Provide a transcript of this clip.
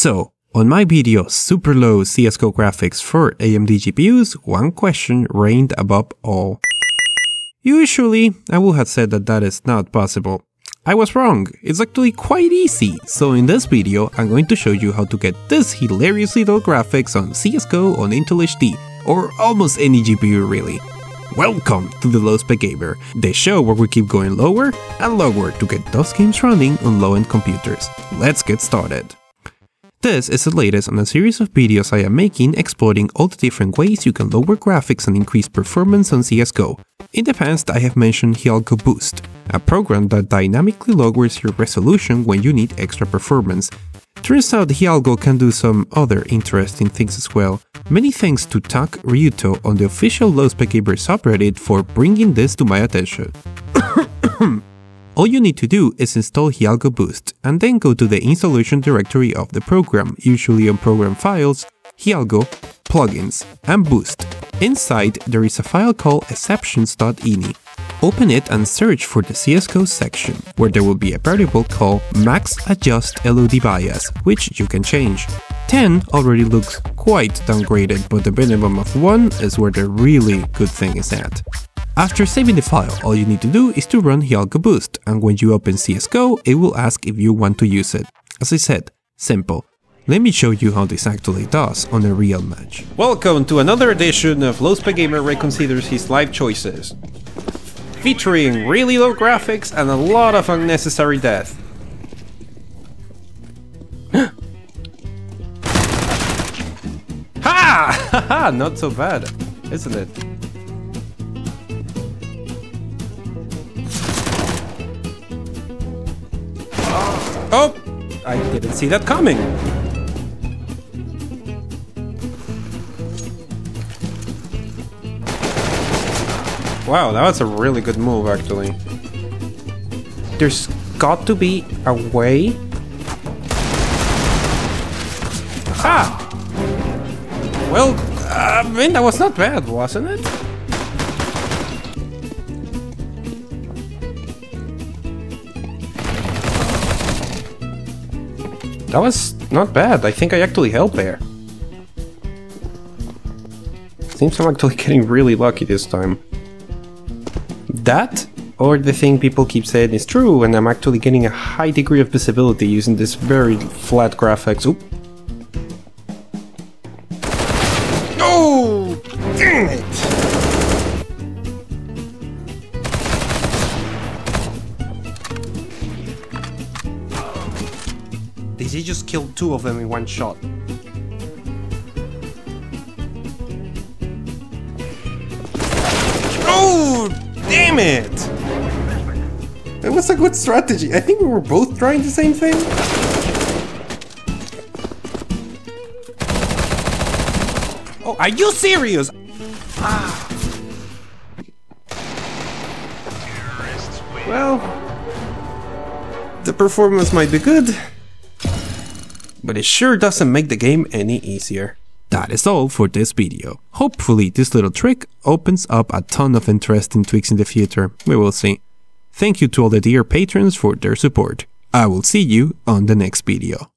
So, on my video Super Low CSGO Graphics for AMD GPUs, one question reigned above all. Usually, I would have said that is not possible. I was wrong, it's actually quite easy, so in this video I'm going to show you how to get this hilariously low graphics on CSGO on Intel HD, or almost any GPU really. Welcome to the LowSpecGamer, the show where we keep going lower and lower to get those games running on low-end computers. Let's get started. This is the latest on a series of videos I am making exploring all the different ways you can lower graphics and increase performance on CSGO. In the past I have mentioned Hialgo Boost, a program that dynamically lowers your resolution when you need extra performance. Turns out Hialgo can do some other interesting things as well. Many thanks to Tak Ryuto on the official LowSpecGamer subreddit for bringing this to my attention. All you need to do is install Hialgo Boost, and then go to the installation directory of the program, usually on Program Files, Hialgo, Plugins, and Boost. Inside, there is a file called exceptions.ini. Open it and search for the CSGO section, where there will be a variable called max adjust LOD bias, which you can change. 10 already looks quite downgraded, but the minimum of 1 is where the really good thing is at. After saving the file, all you need to do is to run Hialgo Boost, and when you open CSGO, it will ask if you want to use it. As I said, simple. Let me show you how this actually does on a real match. Welcome to another edition of LowSpecGamer Reconsiders His Life Choices, featuring really low graphics and a lot of unnecessary death. Ha! Haha! Not so bad, isn't it? Oh! I didn't see that coming! Wow, that was a really good move actually. There's got to be a way... Ah! Well, I mean, that was not bad, wasn't it? That was not bad. I think I actually held there. Seems I'm actually getting really lucky this time. That, or the thing people keep saying is true, and I'm actually getting a high degree of visibility using this very flat graphics. Oop. Oh! Dang it! He just killed 2 of them in one shot. Oh, damn it! That was a good strategy. I think we were both trying the same thing. Oh, are you serious? Ah. Well, the performance might be good, but it sure doesn't make the game any easier. That is all for this video. Hopefully this little trick opens up a ton of interesting tweaks in the future. We will see. Thank you to all the dear patrons for their support. I will see you on the next video.